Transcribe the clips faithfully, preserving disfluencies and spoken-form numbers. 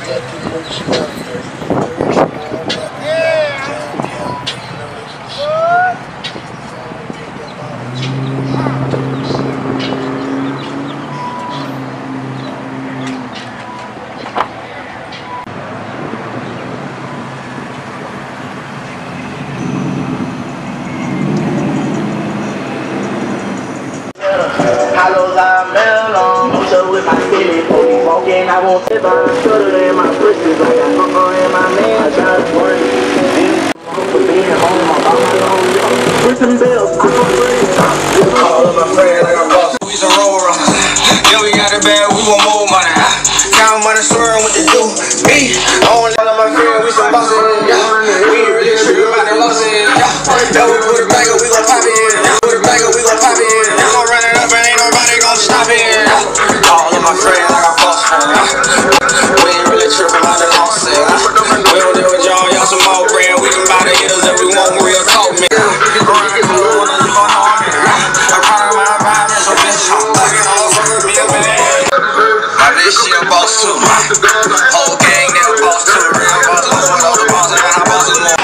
I won't if I shudder in my pussy like I hung in my man. I tried to work for being home. I'm on my own. Put some bills. I'm gonna call up my friend like I'm boss. We some roll run. Yeah, we got it bad. We want more money. Count money, swearing what to do. Me, I don't let my friend. We some bosses. Yeah, we ain't really sure about the losses. Yeah, we put it back up. We gon' pop it. Put it back up. We gon' pop it. We gon' run it up and ain't nobody gon' stop it. All of my friends like I'm boss. We ain't really tripping about the losses. We don't deal with y'all, y'all some more brand. We can buy the hitters if we want real talk, man. I'm proud of my environment, so bitch, I'm thugging all over me a bad. My bitch, she a boss too. Whole gang, they a boss too. Real bosses, one of the bosses, and I bosses more.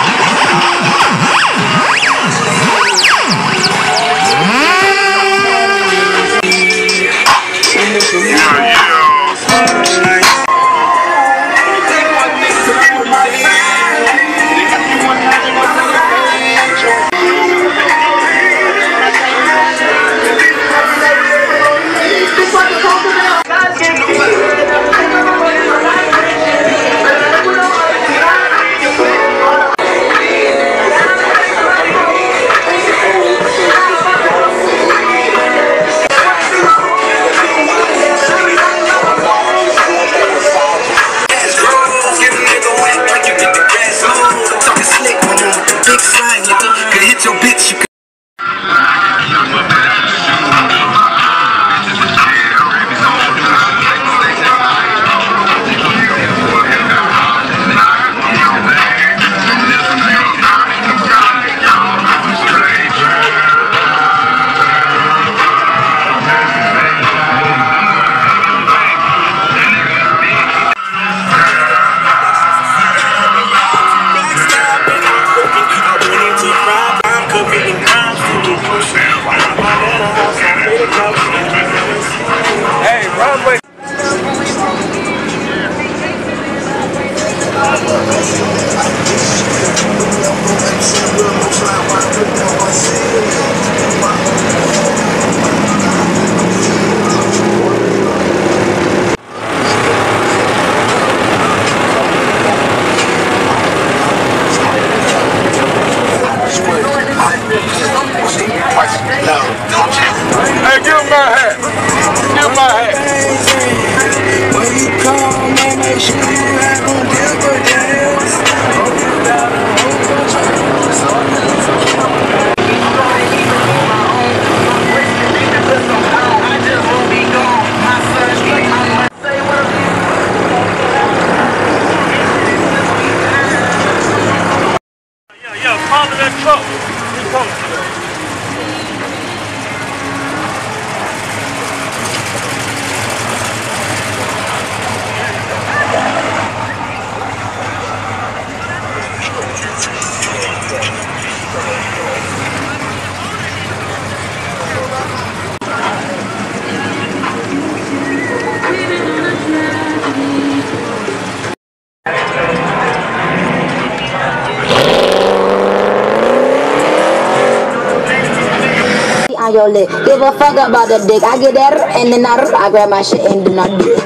Your leg. Give a fuck about the dick. I get that and then I, I grab my shit and do not do it.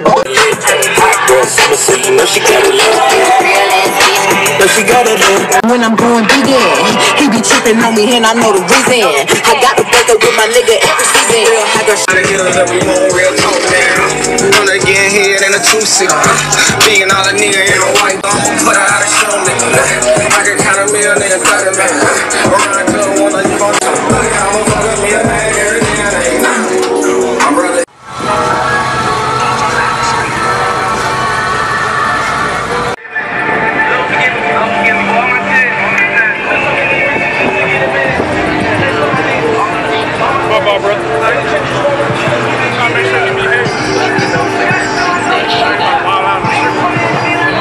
When I'm going big in, he be tripping on me and I know the reason. I got to break up with my nigga every season. I got shit to hitters every morning, real talk now. I'm not getting hit in a two-seater. Being all a nigga in a white bone, put her out of show, nigga. I can count a meal, nigga, cut it back. Around the club, one of you gon' talk. I'm a fucking meal, man, everything I ain't know. I'm really. Bye, brother. Make sure you behave.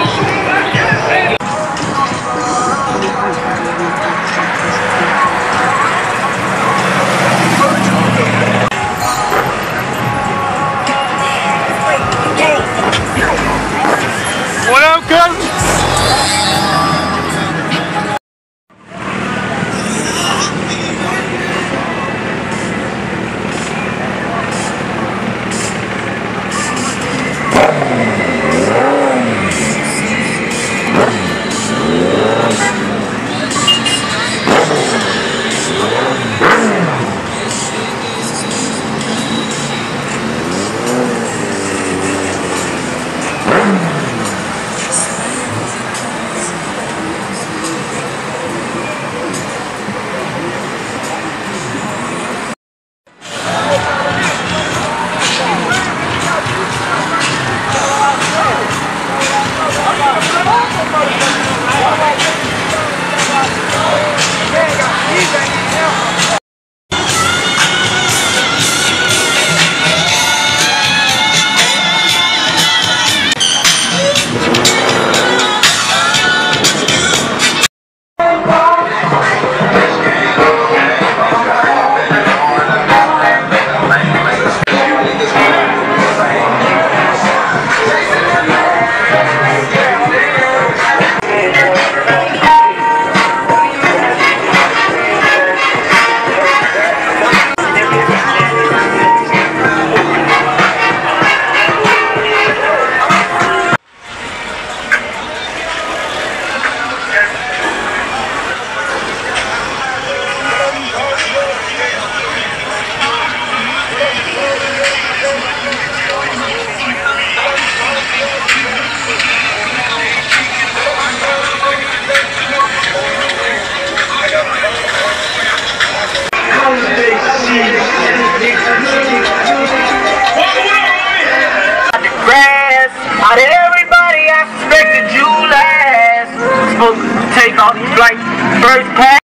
I suspected you last. Supposed to take off like first pass.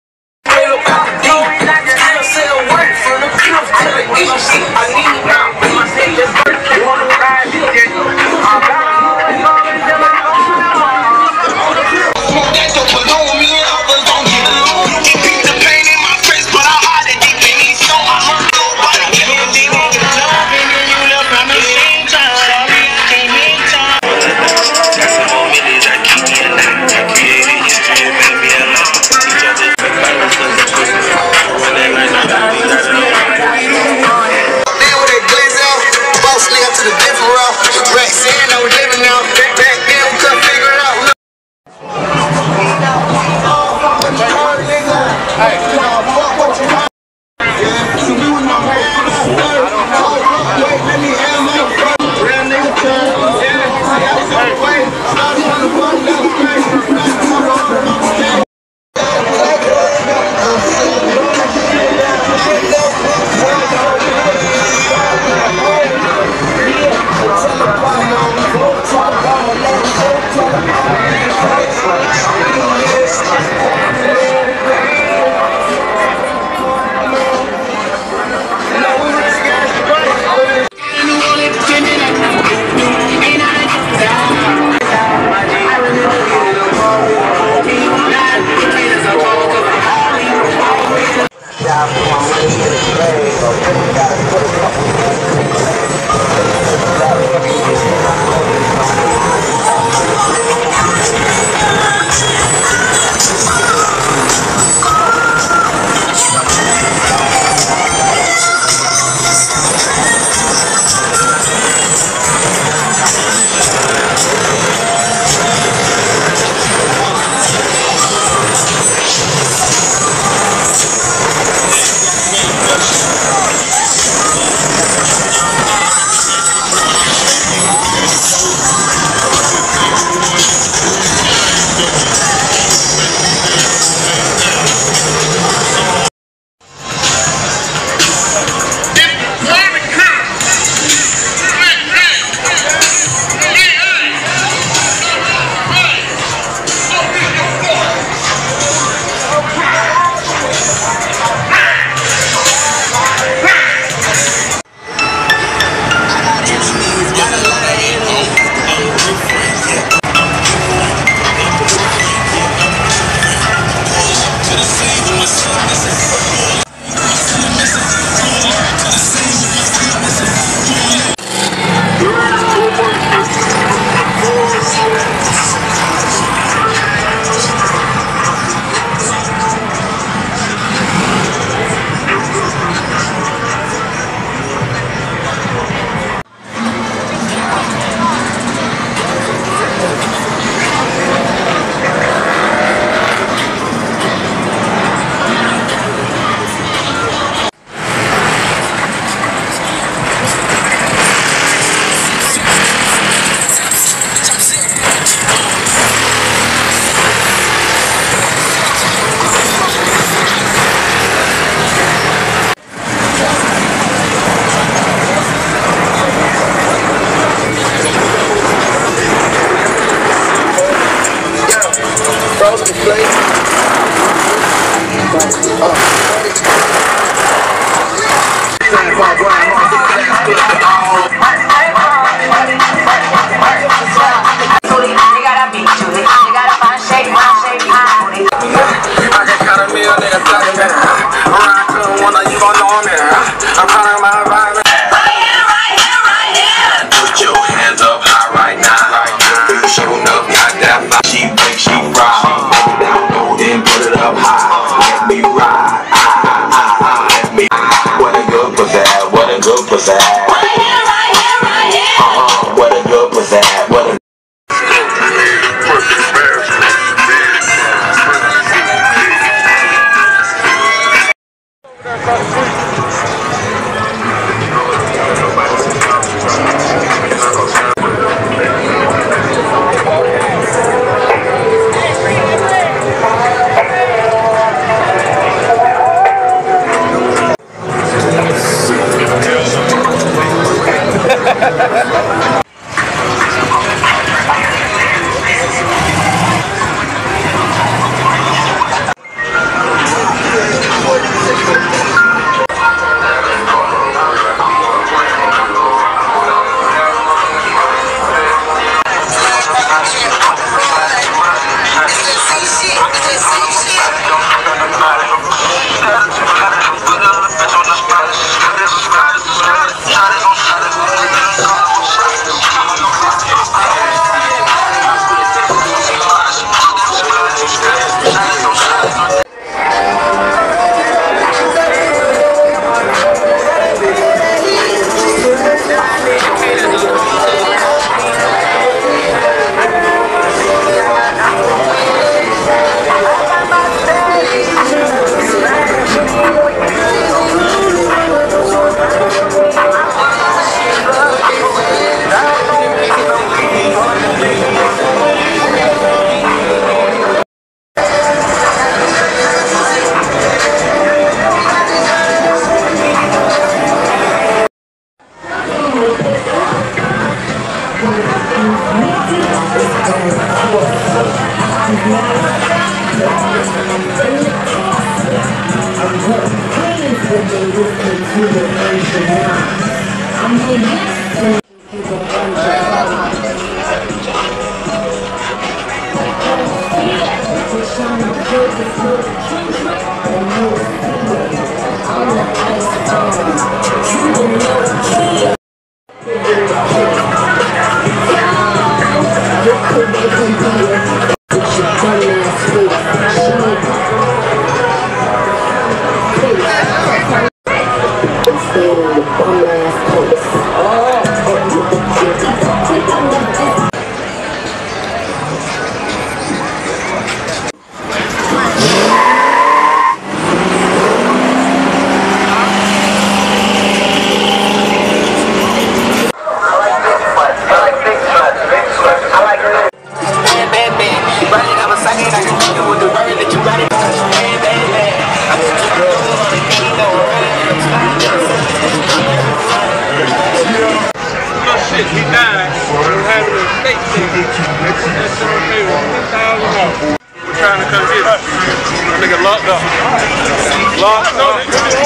He died. We're having a state thing. That's okay. ten thousand dollars. We're trying to come get him. That nigga locked up. Locked up.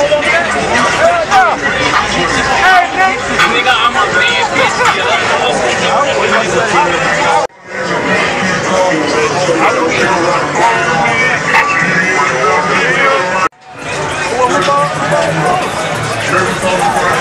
Nigga, I'm a bad bitch. I don't